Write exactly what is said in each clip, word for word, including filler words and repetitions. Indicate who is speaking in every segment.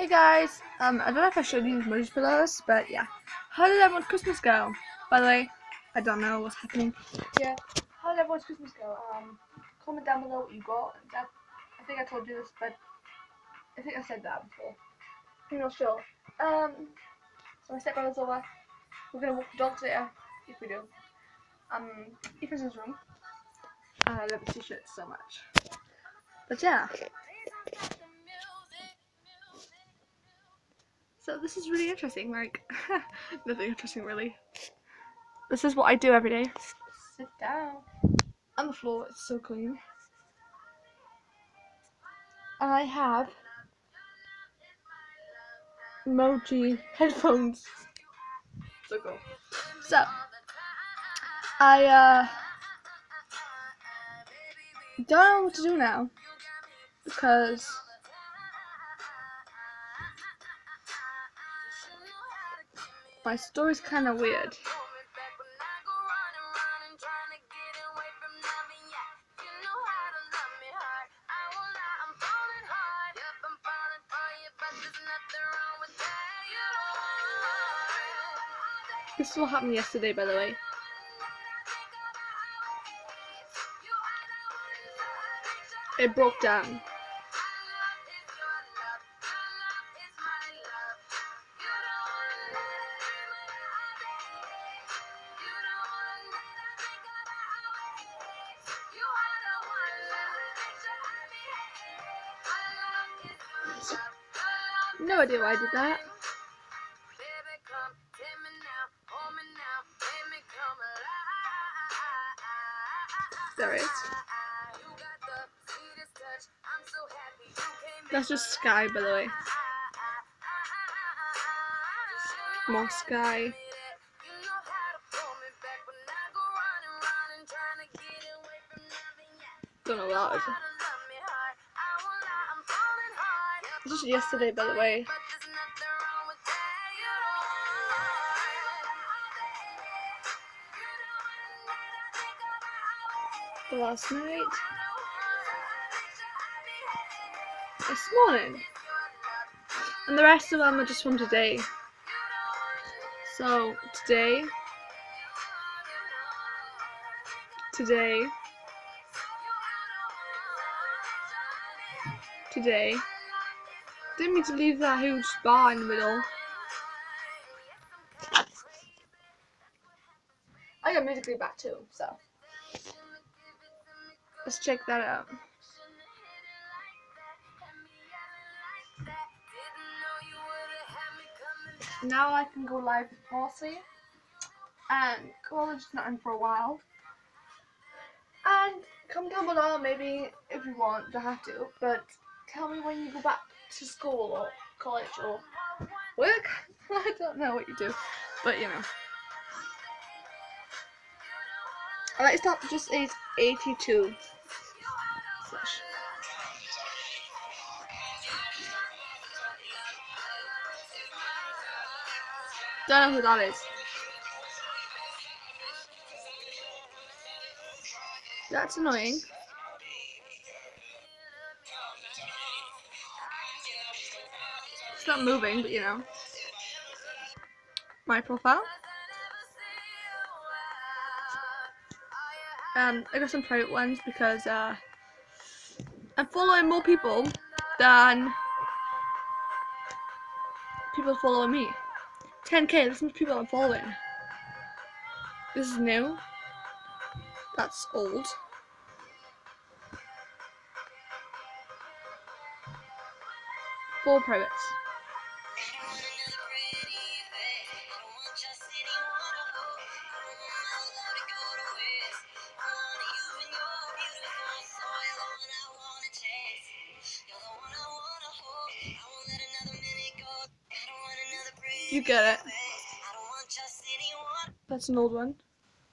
Speaker 1: Hey guys, um, I don't know if I showed you these emojis for those, but yeah. How did everyone's Christmas go? By the way, I don't know what's happening. Yeah, how did everyone's Christmas go? Um, comment down below what you got. That, I think I told you this, but I think I said that before. I'm not sure. Um, so my stepbrother's over. We're gonna walk the dogs later, if we do. Um, Ethan's in his room. Uh, I love his t-shirt so much. But yeah. So this is really interesting, like, nothing interesting really. This is what I do every day. Sit down. On the floor, it's so clean. And I have Mochi headphones. So cool. So, I, uh, don't know what to do now. Because my story's kind of weird. This is what happened yesterday, by the way. It broke down. No idea why I did that. There it is. That's just sky, by the way. More sky. Don't know what that is. This was yesterday, by the way. The last night. This morning. And the rest of them are just from today. So, today. Today. Today. Didn't mean to leave that huge bar in the middle. I got musically back too, so let's check that out. Now I can go live with Parsley, and college is not in for a while. And comment down below maybe if you want, don't have to, but tell me when you go back to school or college or work. I don't know what you do, but you know. I like to start just age eighty-two. Slash. Don't know who that is. That's annoying. It's not moving, but you know. My profile. Um, I got some private ones because uh, I'm following more people than people following me. ten K, that's how much people I'm following. This is new. That's old. Four privates. You get it. That's an old one.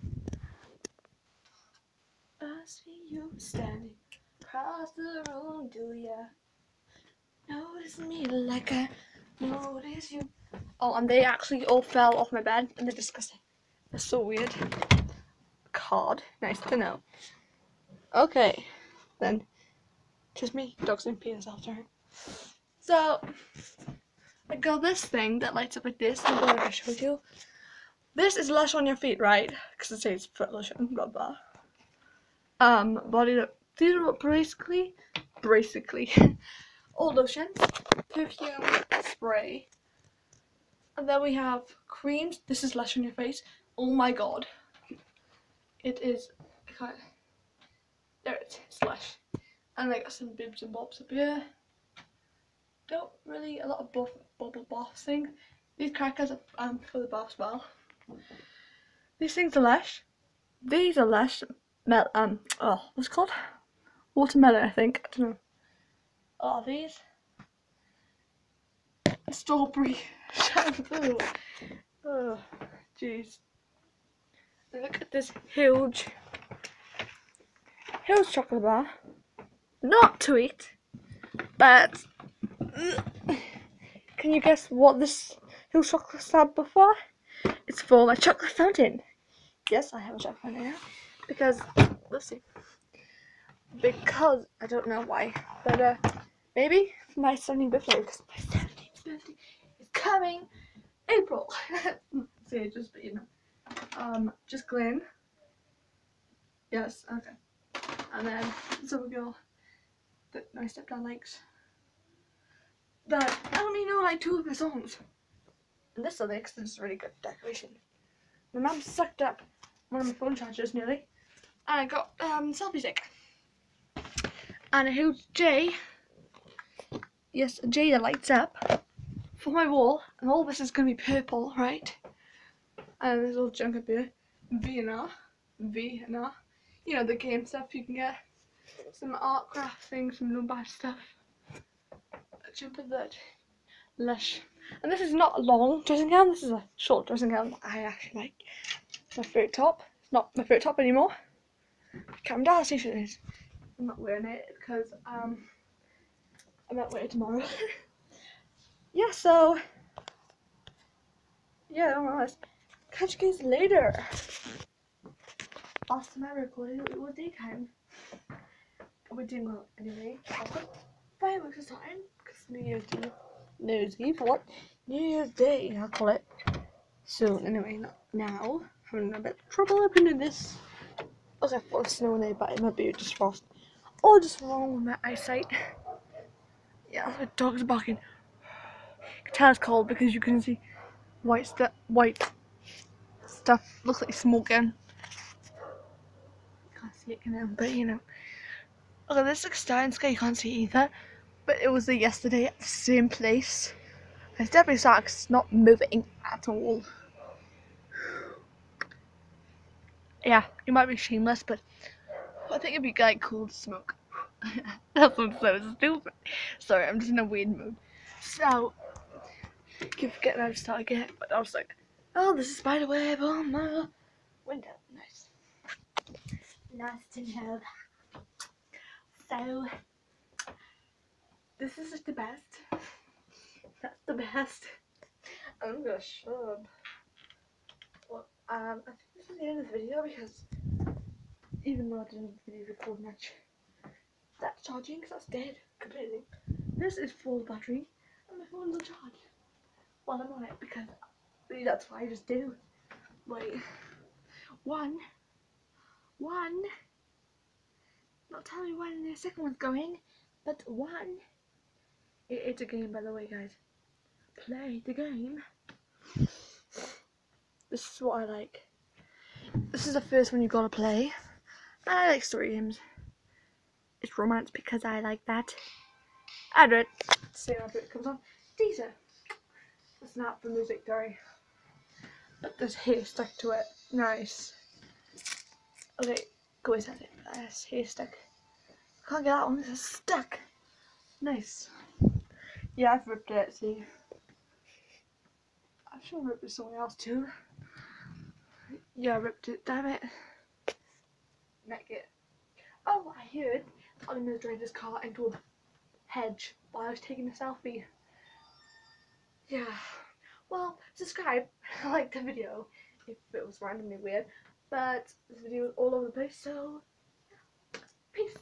Speaker 1: I see you standing across the room, do ya notice me like I notice you? Oh, and they actually all fell off my bed and they're disgusting. They're so weird. Card, nice to know. Okay, then. Just me, dogs and penis after. So, I got this thing that lights up like this. I'm glad I showed you. This is Lush on your feet, right? Because it says foot lotion, blah blah. Um, body lotion. These are basically, basically, all lotions, perfume, spray, and then we have creams. This is Lush on your face. Oh my god, it is. I can't, there it is. It's Lush, and I got some bibs and bobs up here. Don't really a lot of buff, bubble bath thing. These crackers are um for the bath as well. These things are Lush. These are Lush. Mel um oh what's it called? Watermelon, I think. I don't know. Oh, these strawberry shampoo. Oh, jeez. Look at this huge, huge chocolate bar. Not to eat, but can you guess what this huge chocolate stand before? It's for my chocolate fountain. Yes, I have a chocolate fountain now because let's see. Because I don't know why, but uh, maybe for my seventeenth birthday. Because my seventeenth birthday is coming April. See, just but you know, um, just Glen. Yes, okay. And then this other girl that my stepdad likes. That I only know like two of her songs. And this other because it's really good decoration. My mum sucked up one of my phone chargers nearly, and I got um selfie stick. And a huge J, yes, a J that lights up for my wall, and all this is going to be purple, right? And there's a little junk up here, V and R, V and R, you know, the game stuff you can get, some art craft things, some no bad stuff, a jump of that, Lush. And this is not a long dressing gown, this is a short dressing gown that I actually like. It's my favourite top, it's not my favourite top anymore. Calm down, see if it is. I'm not wearing it because um I might wear it tomorrow. Yeah, so yeah, I don't know. Catch you guys later. Last time I recorded it was daytime. We're doing well anyway. Fireworks is time because New Year's Eve. New Year's Eve, what? New Year's Day, I'll call it. So anyway, not now. Having a bit of trouble opening this. Okay, I thought it was snowing there, but it might be just frost. Or just wrong with my eyesight. Yeah, the dog's barking. You can tell it's cold because you can see white stuff. White stuff looks like smoking. Can't see it, can I? But you know. Okay, this looks star and sky. You can't see either. But it was there yesterday at the same place. It's definitely started 'cause it's not moving at all. Yeah, it might be shameless, but I think it'd be like cool to smoke. That sounds so stupid. Sorry, I'm just in a weird mood. So, keep forgetting how to start again, but I was like, oh, there's a spider web on my window. Nice. Nice to know that. So, this is just the best. That's the best. I'm gonna shut up. Well, um, I think this is the end of the video because even though I didn't really record much, that's charging because that's dead completely. This is full battery and my phone's on charge while I'm on it because really that's what I just do. Wait, one, one, not telling me when the second one's going, but one. It, it's a game, by the way, guys. Play the game. This is what I like. This is the first one you gotta play. I like story games. It's romance because I like that. I do it. See how it comes on. Teaser. It's not for music, sorry. But there's hair stuck to it. Nice. Okay, go inside it. That's hair stuck. Can't get that one, it's stuck. Nice. Yeah, I've ripped it, see. I'm sure I ripped it somewhere else too. Yeah, I ripped it, damn it. Neck it. Oh, I heard Oliver drove his car into a hedge while I was taking a selfie. Yeah. Well, subscribe, like the video if it was randomly weird. But this video is all over the place, so peace.